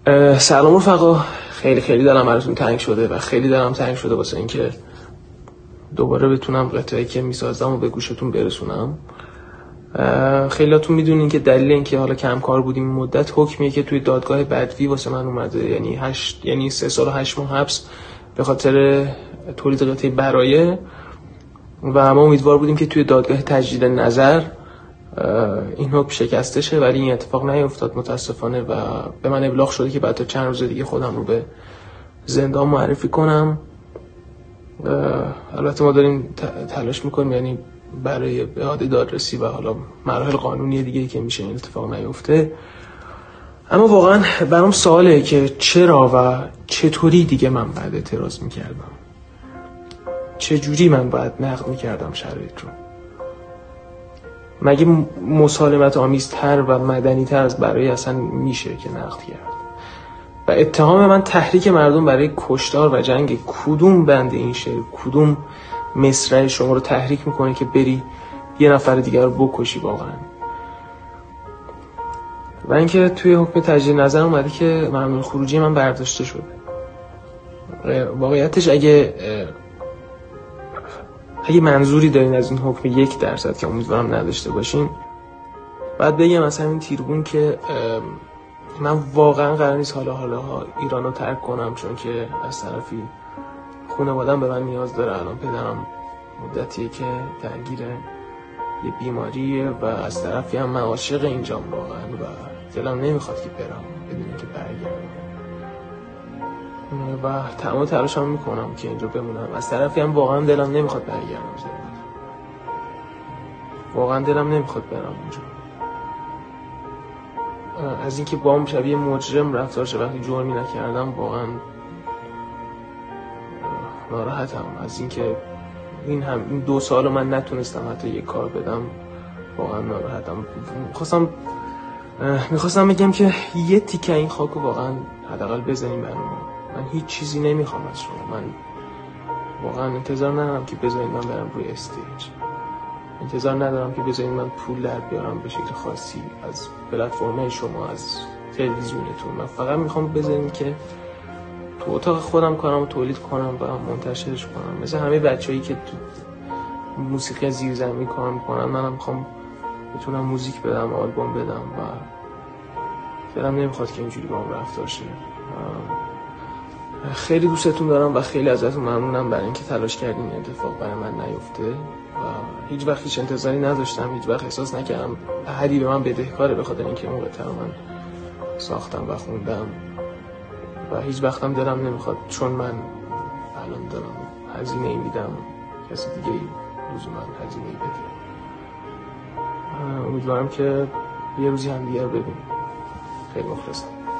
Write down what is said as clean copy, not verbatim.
سلام رفقا، خیلی دلم براتون تنگ شده و خیلی دلم تنگ شده واسه اینکه دوباره بتونم قطعه‌ای که میسازم و به گوشتون برسونم. خیلیاتون میدونین که دلیل اینکه حالا کم کار بودیم این مدت حکمیه که توی دادگاه بدوی واسه من اومده، یعنی 3 سال و 8 ماه حبس به خاطر تولید قطعه برایه. و ما امیدوار بودیم که توی دادگاه تجدید نظر این حکم شکسته شه، ولی این اتفاق نیفتاد متاسفانه و به من ابلاغ شده که بعد تا چند روز دیگه خودم رو به زندان معرفی کنم. البته ما داریم تلاش میکنیم یعنی برای اعاده دادرسی و حالا مراحل قانونی دیگه که میشه این اتفاق نیفته. اما واقعا برام سواله که چرا و چطوری دیگه من باید اعتراض میکردم، چجوری من باید نقد میکردم شرایط رو. مگه مسالمت آمیزتر و مدنیتر از برای اصلا میشه که نقد کرد؟ و اتهام من تحریک مردم برای کشتار و جنگ، کدوم بند این شعر، کدوم مصرع شما رو تحریک میکنه که بری یه نفر دیگر رو بکشی واقعا؟ و اینکه توی حکم تجدید نظر اومده که ممنوع خروجی من برداشته شده. واقعیتش اگه منظوری دارین از این حکم 1% که امیدوارم نداشته باشین، بعد بگم از همین تیربون که من واقعا قرار نیست حالا ایرانو ترک کنم، چون که از طرفی خانواده‌ام به من نیاز داره. الان پدرم مدتیه که درگیر یه بیماریه و از طرفی هم من عاشق اینجام واقعا و دلم نمیخواد که برم بدون اینکه برگردم و تمام تلاشم میکنم که اینجا بمونم. از طرفی هم واقعا دلم نمیخواد برگردم زندان، واقعا دلم نمیخواد برم اونجا. از اینکه با هم شبیه مجرم رفتار شه وقتی جرمی نکردم واقعا ناراحتم. از اینکه این 2 سال من نتونستم حتی یک کار بدم واقعا ناراحتم. میخواستم بگم که یه تیکه این خاکو واقعا حداقل بزنیم برام. من هیچ چیزی نمیخوام از شما. من واقعا انتظار ندارم که بذارید من برم روی استیج، انتظار ندارم که بذارید من پول در بیارم به شکل خاصی از پلتفرم شما، از تلویزیونتون. من فقط میخوام بذارید که تو اتاق خودم کارم تولید کنم و منتشرش کنم، مثل همه بچه‌ای که تو موسیقی زیرزمینی کار میکنن. منم میخوام بتونم موزیک بدم، آلبوم بدم و دلم نمیخواد که اینجوری با هم رفتار شه. خیلی دوستتون دارم و خیلی ازتون ممنونم برای اینکه تلاش کردین این اتفاق برای من نیفته و هیچ وقت هیچ انتظاری نداشتم. هیچ وقت احساس نکردم احدی به من بدهکاره به خاطر اینکه اون قطعه رو من ساختم و خوندم و هیچ وقتم دلم نمیخواد چون من الان دارم هزینه میدم کسی دیگه لزوما هزینه بده. امیدوارم که یه روزی هم دیگه رو ببینیم. خیلی مخلصم.